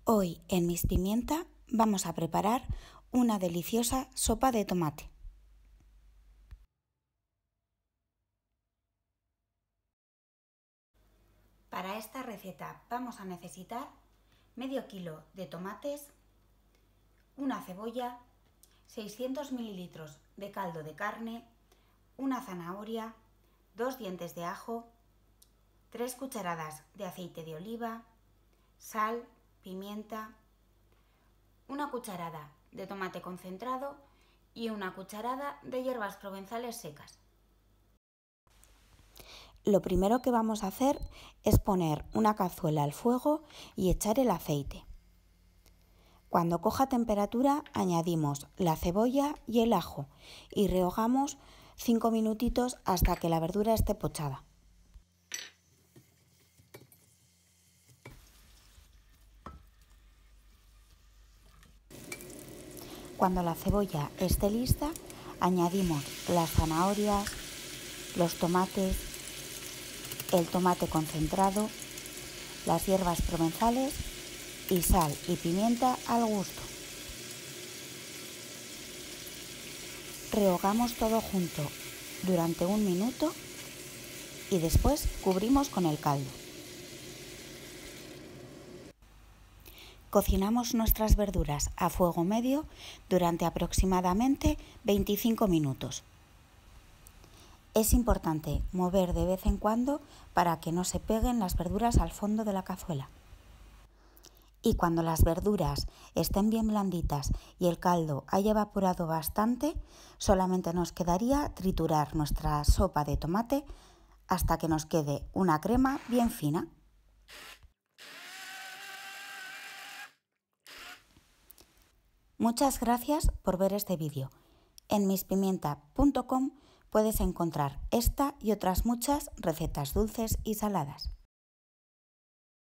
Hoy en Miss Pimienta vamos a preparar una deliciosa sopa de tomate. Para esta receta vamos a necesitar medio kilo de tomates, una cebolla, 600 mililitros de caldo de carne, una zanahoria, 2 dientes de ajo, 3 cucharadas de aceite de oliva, sal, pimienta, una cucharada de tomate concentrado y una cucharada de hierbas provenzales secas. Lo primero que vamos a hacer es poner una cazuela al fuego y echar el aceite. Cuando coja temperatura añadimos la cebolla y el ajo y rehogamos 5 minutitos hasta que la verdura esté pochada. Cuando la cebolla esté lista, añadimos las zanahorias, los tomates, el tomate concentrado, las hierbas provenzales y sal y pimienta al gusto. Rehogamos todo junto durante 1 minuto y después cubrimos con el caldo. Cocinamos nuestras verduras a fuego medio durante aproximadamente 25 minutos. Es importante mover de vez en cuando para que no se peguen las verduras al fondo de la cazuela. Y cuando las verduras estén bien blanditas y el caldo haya evaporado bastante, solamente nos quedaría triturar nuestra sopa de tomate hasta que nos quede una crema bien fina. Muchas gracias por ver este vídeo. En misspimienta.com puedes encontrar esta y otras muchas recetas dulces y saladas.